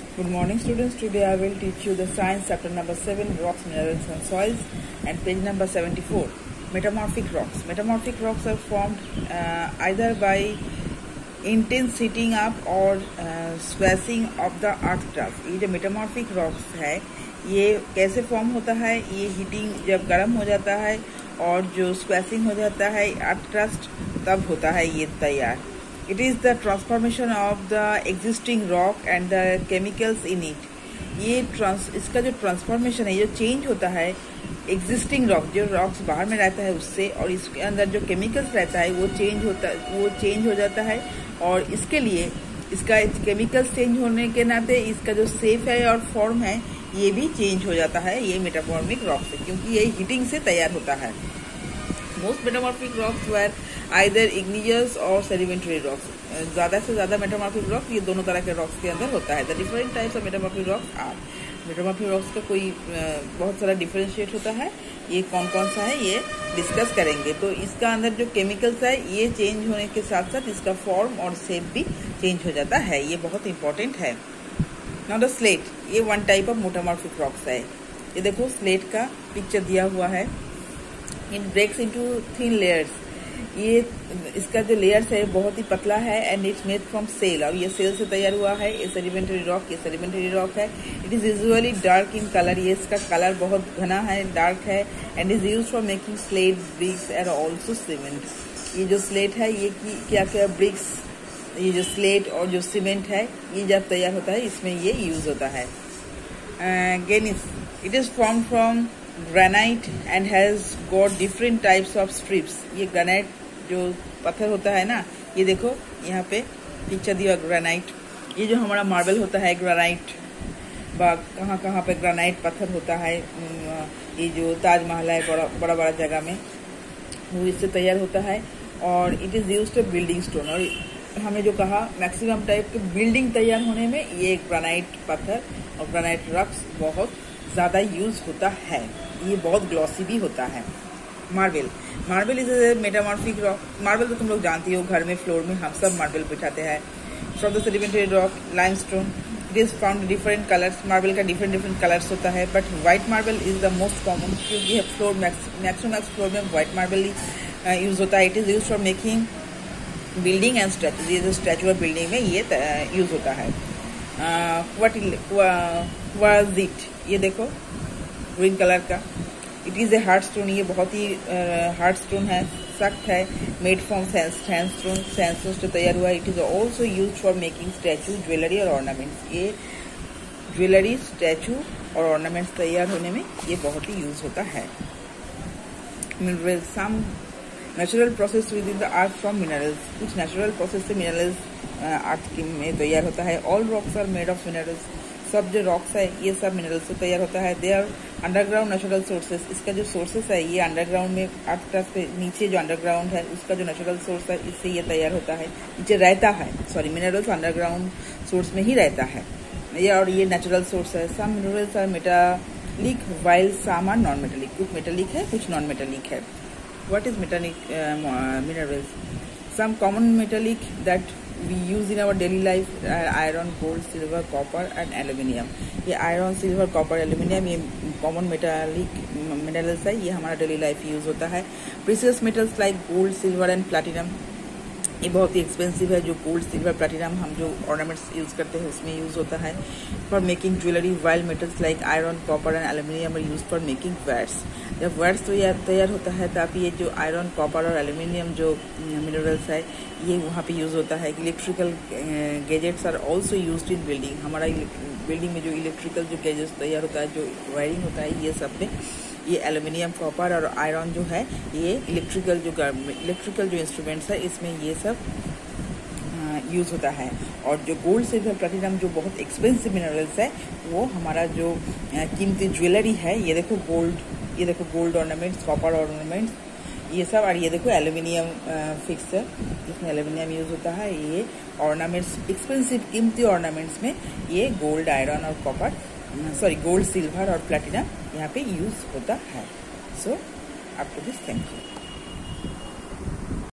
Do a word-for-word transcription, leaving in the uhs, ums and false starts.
Good morning, students. Today I will teach you the science chapter number seven, rocks, minerals and soils, and page number seventy-four, metamorphic rocks. Metamorphic rocks are formed uh, either by intense heating up or uh, swashing of the earth crust. ये जो metamorphic rocks है, ये कैसे form होता है? ये heating जब गर्म हो जाता है और जो स्क्वैशिंग हो जाता है अर्थ क्रस्ट, तब होता है ये तैयार. It is the transformation of the existing rock and the chemicals in it. ये ट्रांस इसका जो ट्रांसफॉर्मेशन है, ये जो चेंज होता है एग्जिस्टिंग रॉक, जो रॉक्स बाहर में रहता है उससे, और इसके अंदर जो केमिकल्स रहता है वो चेंज होता वो चेंज हो जाता है. और इसके लिए इसका केमिकल्स चेंज होने के नाते इसका जो शेप है और फॉर्म है ये भी चेंज हो जाता है ये मेटामॉर्फिक रॉक से, क्योंकि ये हीटिंग से तैयार होता है. Most metamorphic rocks were either igneous और सेडिमेंट्री रॉक्स. ज़्यादा से ज़्यादा मेटामॉर्फिक रॉक्स ये दोनों तरह के रॉक्स के अंदर होता है. The different types of metamorphic rocks are. Metamorphic rocks का कोई बहुत सारा डिफरेंशिएट होता है. ये कौन कौन सा है ये डिस्कस करेंगे. तो इसका अंदर जो केमिकल्स है ये चेंज होने के साथ साथ इसका फॉर्म और शेप भी चेंज हो जाता है. ये बहुत इंपॉर्टेंट है. नाउ द स्लेट, ये one type of metamorphic rocks है. ये देखो स्लेट का पिक्चर दिया हुआ है. It breaks into thin layers. ये इसका जो लेयर्स है बहुत ही पतला है and it's made from shale. अब ये सेल से तैयार हुआ है. ये सेडिमेंट्री रॉक, ये सेडिमेंट्री रॉक है. It is usually dark in colour. ये इसका कलर बहुत घना है, डार्क है. And is use for making slate, bricks and also cement. ये जो स्लेट है ये क्या क्या ब्रिक्स, ये जो स्लेट और जो सीमेंट है ये जब तैयार होता है इसमें ये यूज होता है. Gneiss, it is form from granite and has got different types of strips. ये ग्रेनाइट जो पत्थर होता है ना, ये देखो यहाँ पे पिक्चर दिया ग्रेनाइट. ये जो हमारा मार्बल होता है ग्रेनाइट, कहाँ कहाँ पे ग्रेनाइट पत्थर होता है. ये जो ताजमहल है बड़ा बड़ा बड़ा जगह में, वो इससे तैयार होता है. और it is used to building stone. और हमने जो कहा मैक्सिमम टाइप के बिल्डिंग तैयार होने में ये ग्रेनाइट पत्थर और ग्रेनाइट रॉक्स बहुत ज़्यादा यूज होता है. ये बहुत ग्लॉसी भी होता है. Marble, marble is a metamorphic rock. Marble तो तुम लोग जानती हो, घर में फ्लोर में हम सब मार्बल बिठाते हैं. From the sedimentary rock limestone, it is found different colours. Marble का डिफरेंट डिफरेंट कलर्स होता है, but white marble is the most common, क्योंकि फ्लोर मैक्सिमम मैक्स फ्लोर में व्हाइट मार्बल यूज होता है. It is use for making building and statue. ये जो statue और बिल्डिंग में ये यूज होता है. व्हाट इट, ये देखो ग्रीन कलर का. It is a hard stone. ये बहुत ही हार्ड uh, स्टोन है, सख्त है. मेड फ्रॉम सैंडस्टोन, सैंडस्टोन से तैयार हुआ. It is also use for making statue, jewellery और ऑर्नामेंट्स. ये ज्वेलरी, स्टैचू और ऑर्नामेंट्स तैयार होने में ये बहुत ही यूज होता है. Minerals, some natural process with in the earth from minerals. कुछ नेचुरल प्रोसेस से मिनरल्स अर्थ में तैयार होता है. All rocks are made of minerals. सब जो रॉक्स है ये सब मिनरल्स से तैयार होता है. They are underground natural sources. इसका जो सोर्सेस है ये अंडरग्राउंड में, अर्थ क्रस्ट पे नीचे जो अंडरग्राउंड है उसका जो नेचुरल सोर्स है इससे ये तैयार होता है, नीचे रहता है. सॉरी, मिनरल्स अंडरग्राउंड सोर्स में ही रहता है ये, और ये नेचुरल सोर्स है. Some minerals are metallic while some are non metallic. कुछ मेटालिक है, कुछ नॉन मेटालिक है. What is metallic minerals? Some common metallic that we use in our daily life are iron, gold, silver, copper and aluminium. ये iron, silver, copper, aluminium ये common metallic minerals है. ये हमारा daily life use होता है. precious metals like gold, silver and platinum ये बहुत ही expensive है. जो गोल्ड, सिल्वर, प्लेटिनम हम जो ऑर्नामेंट्स यूज करते हैं उसमें यूज होता है. For making jewellery, while metals like iron, copper and aluminium are use for making weights. जब वेट्स तो यह तैयार होता है तब ये जो आयरन, कॉपर और एल्यूमिनियम जो मिनरल्स है ये वहाँ पे यूज होता है. Electrical gadgets are also use in building. हमारा बिल्डिंग में जो इलेक्ट्रिकल जो गैजेट्स तैयार होता है, जो वायरिंग होता है, ये सब में ये एल्यूमिनियम, कॉपर और आयरन जो है ये इलेक्ट्रिकल जो इलेक्ट्रिकल जो इंस्ट्रूमेंट्स है इसमें ये सब यूज़ होता है. और जो गोल्ड, सिल्वर, प्लेटिनम जो बहुत एक्सपेंसिव मिनरल्स है वो हमारा जो कीमती ज्वेलरी है. ये देखो गोल्ड, ये देखो गोल्ड ऑर्नामेंट्स, कॉपर ऑर्नामेंट्स ये सब. और ये देखो एल्यूमिनियम फिक्सर, जिसमें एल्यूमिनियम यूज़ होता है. ये ऑर्नामेंट्स, एक्सपेंसिव कीमती ऑर्नामेंट्स में ये गोल्ड, आयरन और कॉपर, सॉरी गोल्ड, सिल्वर और प्लेटिनम यहाँ पे यूज होता है. So up to this, thank you.